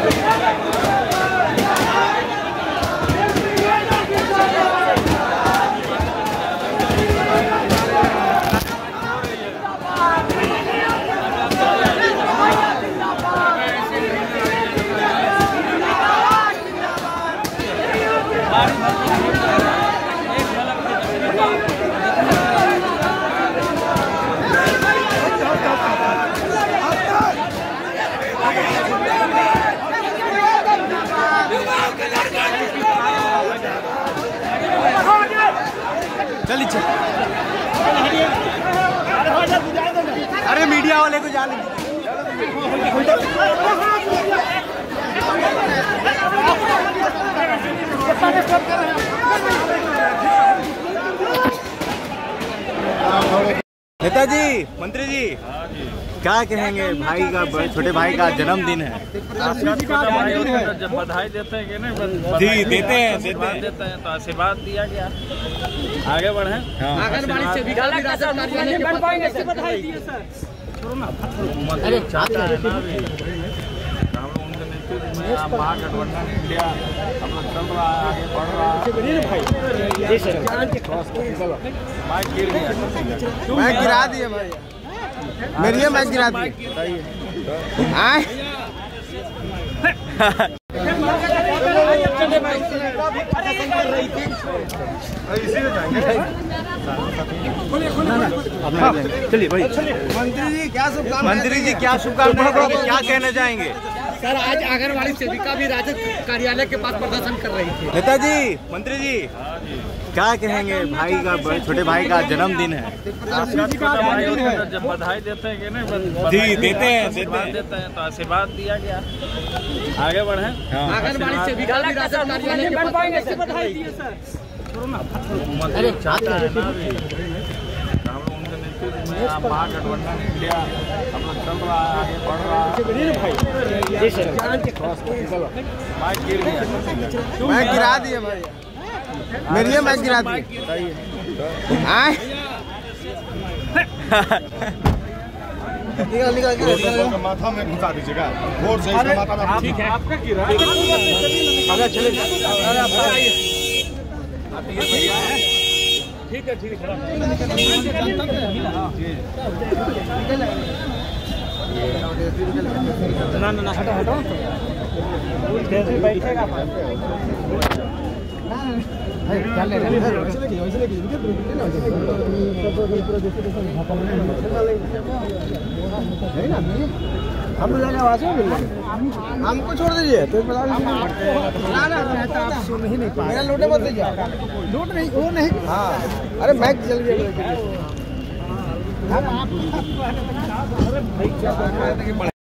चलिए अरे मीडिया वाले को जाने नेताजी, मंत्री जी, क्या कहेंगे? भाई का, छोटे भाई का जन्मदिन है। जब बधाई देते हैं कि नहीं? जी देते हैं तो आशीर्वाद दिया गया, आगे बढ़े। आंगनबाड़ी से भी बन पाएंगे ऐसे बधाई दिए सर। अरे चाहता है ना अभी हम लोग उनके नेतृत्व में महागठबंधन इंडिया हम लोग चल रहा है, आगे बढ़ रहा है। माइक गिर गया, मैं गिरा दिए भाई, मेरी मैं गिरा दी। चलिए भाई। मंत्री जी क्या शुभकामनाएं, क्या कहना चाहेंगे? सर आज आंगनबाड़ी सेविका भी राजद कार्यालय के पास प्रदर्शन कर रही थी। नेताजी, मंत्री जी, क्या कहेंगे? भाई का, छोटे भाई का जन्मदिन है। जब बधाई देते हैं कि नहीं? जी देते हैं तो आशीर्वाद दिया गया, आगे बढ़े। आंगनबाड़ी से भी राजद कार्यालय बन पाएंगे ऐसे बधाई दिए सर। अरे चाहता है ना अभी हम लोग उनके नेतृत्व में महागठबंधन इंडिया हम लोग चल रहा है, आगे बढ़ रहा है। माइक गिर गया, मैं गिरा दिए भाई, मेरी मैं गिरा दी। निकल माथा में घुसा दीजिएगा, वोट से इसका माथा में। ठीक है, आपका गिरा। ठीक है, ना हटो कैसे बैठेगा? हमको छोड़ दीजिए तो मेरा लूटे मत दीजिए। लूट नहीं, वो नहीं। हाँ अरे मैं चल गया।